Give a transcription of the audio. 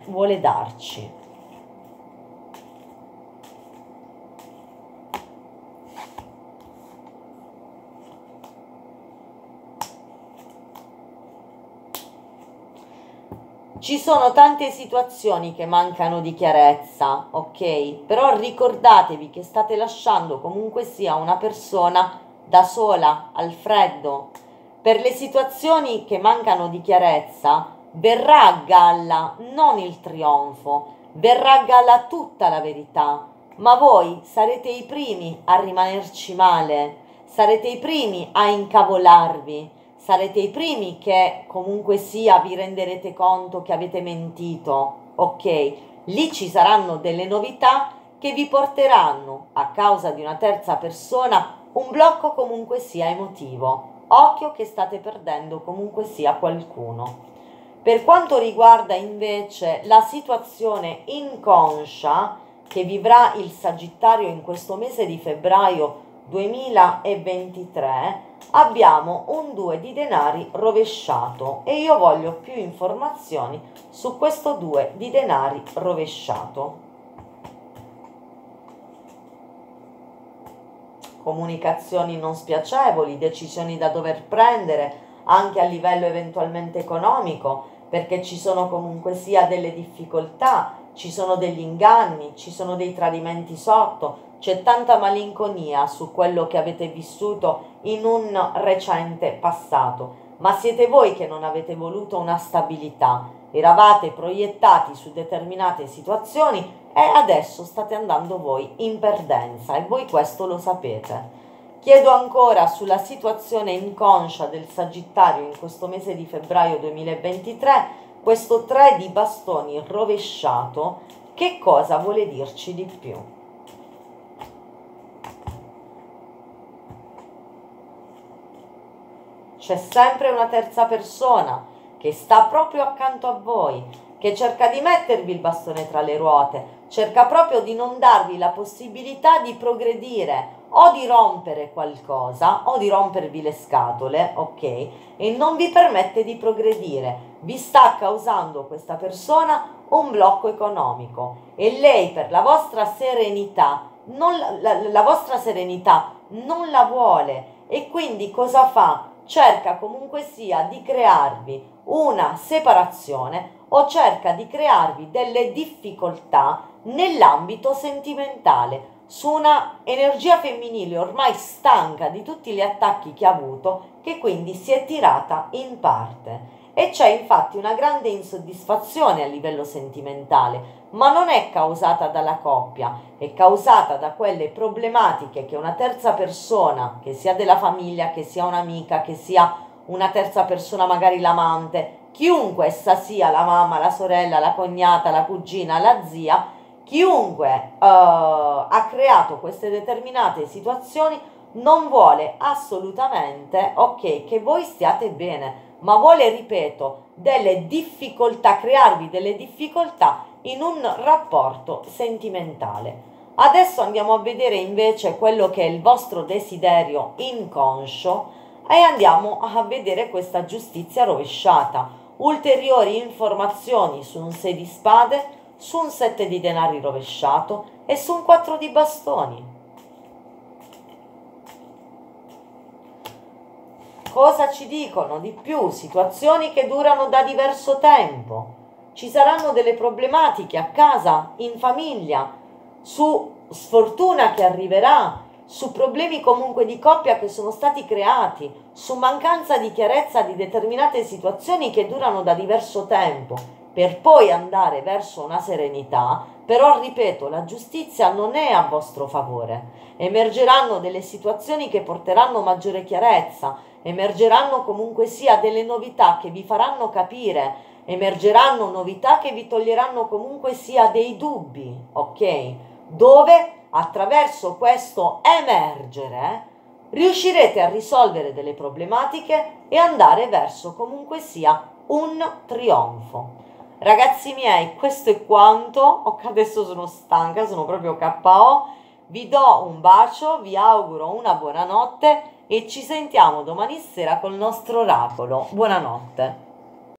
vuole darci. Ci sono tante situazioni che mancano di chiarezza, ok? Però ricordatevi che state lasciando comunque sia una persona da sola, al freddo. Per le situazioni che mancano di chiarezza verrà a galla non il trionfo, verrà a galla tutta la verità, ma voi sarete i primi a rimanerci male, sarete i primi a incavolarvi. Sarete i primi che comunque sia vi renderete conto che avete mentito, ok? Lì ci saranno delle novità che vi porteranno, a causa di una terza persona, un blocco comunque sia emotivo. Occhio che state perdendo comunque sia qualcuno. Per quanto riguarda invece la situazione inconscia che vivrà il Sagittario in questo mese di febbraio 2023, abbiamo un 2 di denari rovesciato e io voglio più informazioni su questo 2 di denari rovesciato. Comunicazioni non spiacevoli, decisioni da dover prendere anche a livello eventualmente economico, perché ci sono comunque sia delle difficoltà, ci sono degli inganni, ci sono dei tradimenti sotto, c'è tanta malinconia su quello che avete vissuto in un recente passato, ma siete voi che non avete voluto una stabilità, eravate proiettati su determinate situazioni e adesso state andando voi in perdenza e voi questo lo sapete. Chiedo ancora sulla situazione inconscia del Sagittario in questo mese di febbraio 2023, questo 3 di bastoni rovesciato, che cosa vuole dirci di più? C'è sempre una terza persona che sta proprio accanto a voi, che cerca di mettervi il bastone tra le ruote, cerca proprio di non darvi la possibilità di progredire o di rompere qualcosa o di rompervi le scatole, ok? E non vi permette di progredire. Vi sta causando questa persona un blocco economico e lei per la vostra serenità la vostra serenità non la vuole e quindi cosa fa? Cerca comunque sia di crearvi una separazione o cerca di crearvi delle difficoltà nell'ambito sentimentale, su una energia femminile ormai stanca di tutti gli attacchi che ha avuto, che quindi si è tirata in parte. E c'è infatti una grande insoddisfazione a livello sentimentale, ma non è causata dalla coppia, è causata da quelle problematiche che una terza persona, che sia della famiglia, che sia un'amica, che sia una terza persona, magari l'amante, chiunque essa sia, la mamma, la sorella, la cognata, la cugina, la zia, chiunque ha creato queste determinate situazioni non vuole assolutamente, ok, che voi stiate bene, ma vuole, ripeto, delle difficoltà, crearvi delle difficoltà in un rapporto sentimentale. Adesso andiamo a vedere invece quello che è il vostro desiderio inconscio e andiamo a vedere questa giustizia rovesciata. Ulteriori informazioni su un 6 di spade, su un 7 di denari rovesciato e su un 4 di bastoni. Cosa ci dicono di più? Situazioni che durano da diverso tempo. Ci saranno delle problematiche a casa, in famiglia, su sfortuna che arriverà, su problemi comunque di coppia che sono stati creati, su mancanza di chiarezza di determinate situazioni che durano da diverso tempo, per poi andare verso una serenità. Però, ripeto, la giustizia non è a vostro favore. Emergeranno delle situazioni che porteranno maggiore chiarezza, emergeranno comunque sia delle novità che vi faranno capire, emergeranno novità che vi toglieranno comunque sia dei dubbi, ok? Dove attraverso questo emergere riuscirete a risolvere delle problematiche e andare verso comunque sia un trionfo. Ragazzi miei, questo è quanto. Adesso sono stanca, sono proprio KO. Vi do un bacio, vi auguro una buona notte e ci sentiamo domani sera col nostro oracolo. Buonanotte.